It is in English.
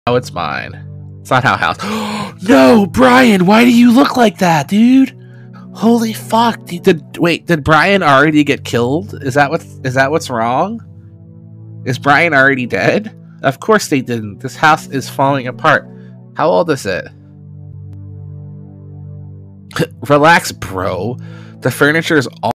it's mine. It's not how house. No, Brian, why do you look like that, dude? Holy fuck! Did Brian already get killed? Is that what's wrong? Is Brian already dead? Of course they didn't. This house is falling apart. How old is it? Relax, bro. The furniture is all